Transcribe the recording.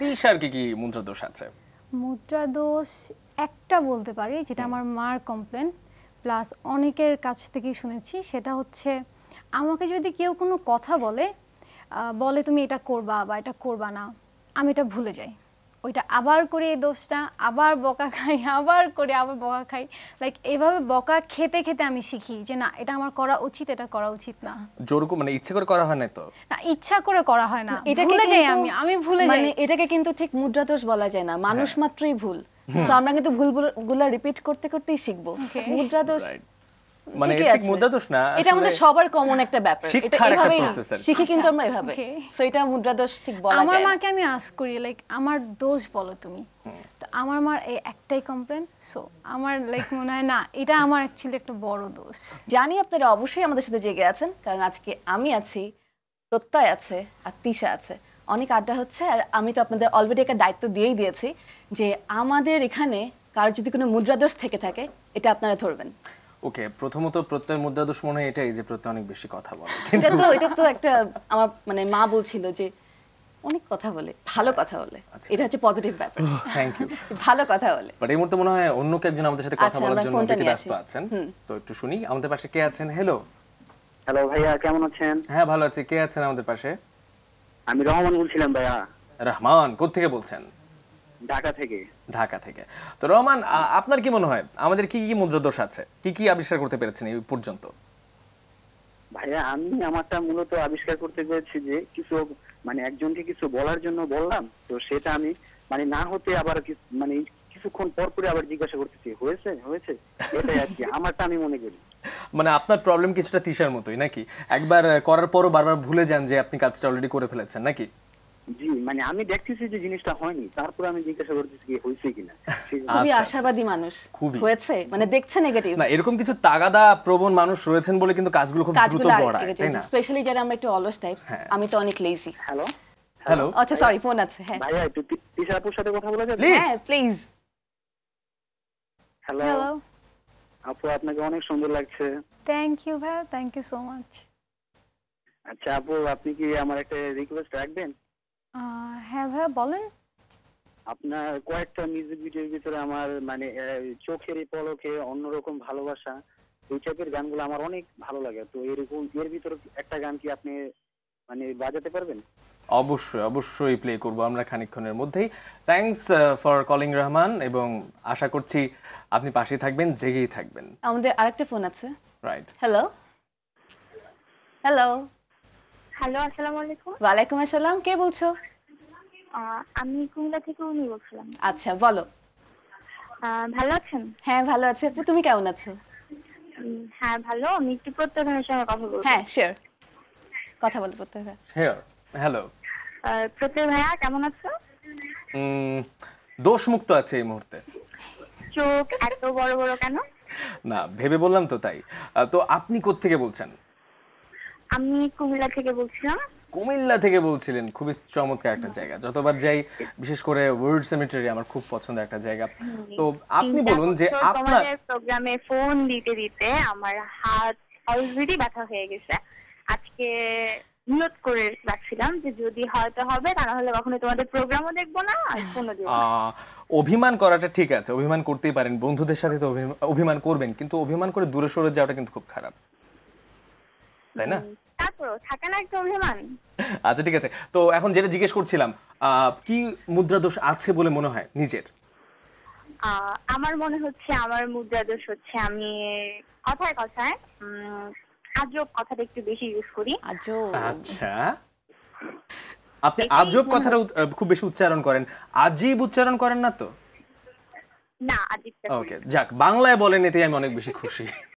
তিশার কি মুদ্রা দোষ আছে? মুদ্রা দোষ একটা বলতে পারি, যেটা আমার মার কমপ্লেন প্লাস অনেকের কাছ থেকেই শুনেছি, সেটা হচ্ছে আমাকে যদি কেউ কোনো কথা বলে তুমি এটা করবা বা এটা করবা না, আমি এটা ভুলে যাই, ওইটা আবার করে এই দোষটা, আবার বকা খাই, আবার করে আবার বকা খাই, লাইক এইভাবে বকা খেতে খেতে আমি শিখি যে না এটা আমার করা উচিত, এটা করা উচিত না। জোর করে মানে ইচ্ছে করে করা হয় না তো? না, ইচ্ছা করে করা হয় না, এটা ভুলে যাই আমি ভুলে যাই। মানে এটাকে কিন্তু ঠিক মুদ্রা দোষ বলা যায় না, মানুষ মাত্রই ভুল। সো আমরা কিন্তু ভুলগুলো রিপিট করতে করতেই শিখবো। মুদ্রা দোষ মানে ঠিক মুদ্রা দোষ না, এটা আমাদের সবার কমন একটা ব্যাপার, এটা এইভাবে শিখি কিন্তু আমরা এইভাবে। সো এটা মুদ্রা দোষ ঠিক বলা যায় না। আমার মাকে আমি আস্ক করি লাইক আমার দোষ বলো তুমি, তো আমার মার এই একটাই কমপ্লেন। সো আমার লাইক মনে হয় না এটা আমার অ্যাকচুয়ালি একটা বড় দোষ। জানি আপনারা অবশ্যই আমাদের সাথে জেগে আছেন, কারণ আজকে আমি আছি, প্রত্যয় আছে আর তিশা আছে, অনেক আড্ডা হচ্ছে। আর আমি তো আপনাদের অলরেডি একটা দায়িত্ব দিয়েই দিয়েছি যে আমাদের এখানে কারোর যদি কোনো মুদ্রা দোষ থেকে থাকে এটা আপনারা ধরবেন। ওকে, প্রথমত প্রত্যয় মুদ্রা দোষ মনে হয় এটাই যে প্রত্যয় অনেক বেশি কথা বলে। এটা তো একটা আমার মানে মা বলছিল যে অনেক কথা বলে, ভালো কথা বলে, এটা হচ্ছে পজিটিভ ব্যাপার। থ্যাংক ইউ, ভালো কথা বলে। বাট এই মুহূর্তে মনে হয় অন্য একজন আমাদের সাথে কথা বলার জন্য ব্যস্ত আছেন, তো একটু শুনি আমাদের পাশে কে আছেন। হ্যালো হ্যালো ভাইয়া, কেমন আছেন? হ্যাঁ ভালো আছি, কে আছেন আমাদের পাশে? আমি রহমান বলছিলাম ভাইয়া। রহমান, কোথা থেকে বলছেন? ঢাকা থেকে। ঢাকা থেকে। তো রহমান, আপনার কি মনে হয় আমাদের কি কি মুদ্রা দোষ আছে, কি আবিষ্কার করতে পেরেছেন এই পর্যন্ত? ভাইয়া আমি আমারটা মূলত আবিষ্কার করতে পেরেছি যে কিছু মানে একজনকে কিছু বলার জন্য বললাম, তো সেটা আমি মানে না হতে আবার মানে কিছুক্ষণ পর করে আবার জিজ্ঞাসা করতেছি হয়েছে হয়েছে, এটাই আর কি আমারটা আমি মনে করি। মানে আপনার প্রবলেম কিছুটা তিশার মতোই নাকি, একবার করার পরও বারবার ভুলে যান যে আপনি কাজটা অলরেডি করে ফেলেছেন নাকি? জি, মানে আমি দেখতেছি যে জিনিসটা হয়নি, তারপর আমি জিজ্ঞাসা করতেছি কি হয়েছে কিনা। খুবই আশাবাদী মানুষ, হয়েছে মানে দেখছে নেগেটিভ না। এরকম কিছু তাগাদা প্রবণ মানুষ রয়েছেন বলে কিন্তু কাজগুলো খুব দ্রুত বড়ায়, তাই না? স্পেশালি যারা আমরা একটু অলস টাইপস, আমি তো অনেক লেজি। হ্যালো, আচ্ছা সরি, ফোন আছে। হ্যাঁ ভাইয়া, একটু তিশা আপুর সাথে কথা বলা যাবে? হ্যাঁ প্লিজ। হ্যালো আপু, আপনাকে অনেক সুন্দর লাগছে। থ্যাংক ইউ ভাই, থ্যাংক ইউ সো মাচ। আচ্ছা আপু, আপনি কি আমার একটা রিকোয়েস্ট রাখবেন? হ্যাঁ ভাই বলেন। আপনার কয়েকটা মিউজিক ভিডিওর ভিতরে আমার মানে চোখের পলকে অন্যরকম ভালোবাসা, এই টাইপের গানগুলো আমার অনেক ভালো লাগে, তো এরকম এর ভিতরে একটা গান কি আপনি মানে বাজাতে পারবেন? অবশ্যই প্লে করব আমরা খানিকক্ষণের মধ্যেই। থ্যাঙ্কস ফর কলিং রহমান, এবং আশা করছি আপনি পাশে থাকবেন, জেগেই থাকবেন। আমাদের আরেকটা ফোন আছে। রাইট। হ্যালো হ্যালো, আসসালামু আলাইকুম। ওয়ালাইকুম আসসালাম, কে বলছো? আমি কুমিল্লা থেকে উনি বলছিলাম। আচ্ছা বলো। ভালো আছেন? হ্যাঁ ভালো আছি আপু, তুমি কেমন আছো? হ্যাঁ ভালো। আমি একটু প্রত্যয় ভাইয়ের সঙ্গে কথা বলবো। হ্যাঁ শিওর, কথা বলো প্রত্যয় ভাই। শিওর। হ্যালো প্রত্যয় ভাইয়া, কেমন আছো? দোষ মুক্ত আছে এই মুহূর্তে। চোখ এত বড় বড় কেন? না, ভেবে বললাম তো তাই। তো আপনি কোথা থেকে বলছেন? আমি কুমিল্লা থেকে বলছিলাম। কুমিল্লা থেকে বলছিলেন, খুবই চমৎকার একটা জায়গা, যতবার যাই বিশেষ করে ওয়ার্ল্ড সেমেটারি আমার খুব পছন্দের একটা জায়গা। তো আপনি বলুন যে আপনার প্রোগ্রামে ফোন দিতে দিতে আমার হাত অলরেডি ব্যথা হয়ে গেছে। আজকে নিয়ত করে রাখছিলাম যে যদি হয়তো হবে, তাহলে কখনো তোমাদের প্রোগ্রামও দেখবো না আর ফোনও দেব না। অভিমান করাটা ঠিক আছে, অভিমান করতেই পারেন, বন্ধুদের সাথে তো অভিমান করবেন, কিন্তু অভিমান করে দূরে সরে যাওয়াটা কিন্তু খুব খারাপ, তাই না? তারপরও থাকে না একটা অভিমান। আচ্ছা ঠিক আছে, তো এখন যেটা জিজ্ঞেস করছিলাম, কি মুদ্রা দোষ আছে বলে মনে হয় নিজের? আমার মনে হচ্ছে আমার মুদ্রা দোষ হচ্ছে আমি কথায় কথায় আজব কথাটা একটু বেশি ইউজ করি। আজব? আচ্ছা, আপনি আজব কথাটা খুব বেশি উচ্চারণ করেন, আজীব উচ্চারণ করেন না তো? না, আজীবটা। ওকে, যাক, বাংলায় বলেন, এতেই আমি অনেক বেশি খুশি।